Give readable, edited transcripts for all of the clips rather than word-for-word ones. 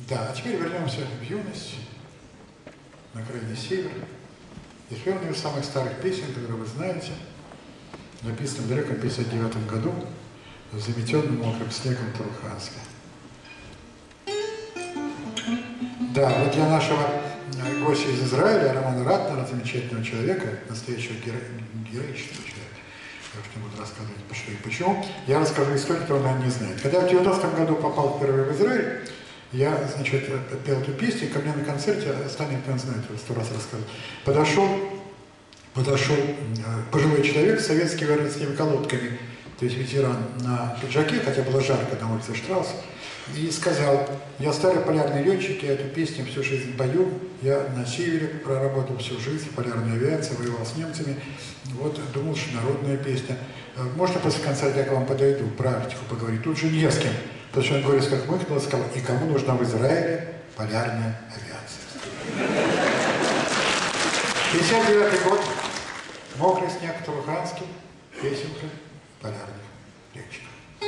Да, а теперь вернемся в юность, на крайний север. И первая из самых старых песен, которые вы знаете, написана в далеком 1959 году в заметенном мокрым снегом Туруханске. Да, вот для нашего гостя из Израиля, Романа Ратнера, замечательного человека, настоящего героического человека, я уж не буду рассказывать, что и почему, я расскажу историю, которую он не знает. Когда я в 90-м году попал впервые в Израиль, я, значит, пел эту песню, ко мне на концерте, остальные, кто знает, 100 раз рассказывал, подошел пожилой человек с советскими военными колодками, то есть ветеран на пиджаке, хотя было жарко на улице Штрауса, и сказал: я старый полярный летчик, я эту песню всю жизнь пою, я на севере проработал всю жизнь в полярной авиации, воевал с немцами, вот думал, что народная песня. Можно после концерта я к вам подойду, про Арктику поговорить? Тут же не с кем, потому что он говорит, как мыкнул, сказал: и кому нужна в Израиле полярная авиация? 59-й год, мокрый снег Туруханский, песенка полярных летчиков.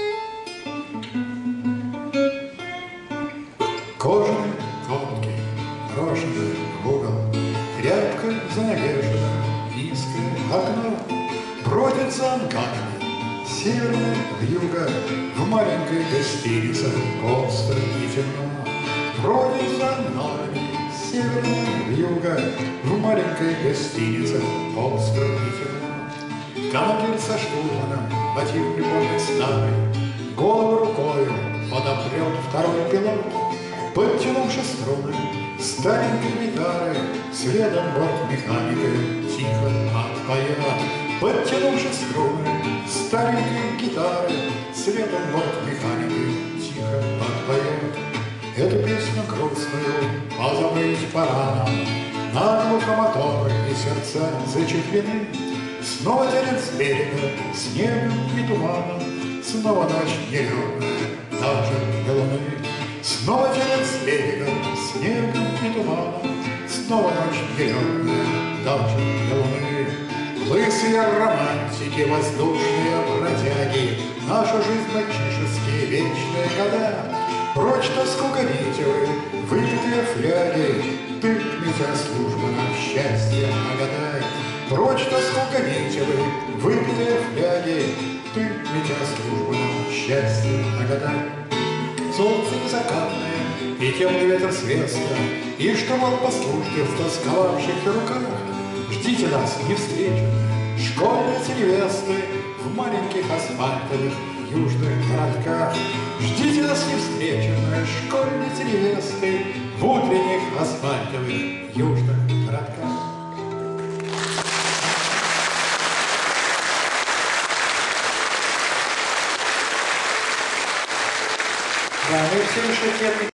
Кожаные колодки, брошены в угол, тряпка занавешена, низкое окно, бродят за анганами, северная вьюга, в маленькой гостинице пусто и темно. Бродят за анганами, северная вьюга, в маленькой гостинице пусто и темно. Командир со штурманом, мотив любовный старый, голову рукою подопрет второй пилот. Подтянувши струны старенькой гитары, следом бортмеханика тихо отпоет. Подтянувши струны старенькой гитары, следом бортмеханика тихо отпоет. Эту песню грустную позабыть пора нам, наглухо моторы и сердца зачеплены. Снова тянет с берега снегом и туманом, снова ночь нелетная, даже до луны. Снова тянет с берега снегом и туманом, снова ночь нелетная, даже до луны. Лысые романтики, воздушные бродяги, наша жизнь мальчишеские вечные года. Прочь тоску гоните вы, выпитые фляги, ты, метя службу нам счастье нагадай. Прочь тоску гоните вы, выпитые фляги, ты, метя службу нам счастье нагадай. Солнце незакатное, и темный ветер с веста, и штурвал послушки в тосковавших руках. Ждите нас, невстреченные, школьницы невесты, в маленьких асфальтовых южных городках. Ждите нас, невстреченные, школьницы невесты, в утренних асфальтовых южных городках. Да, мы все еще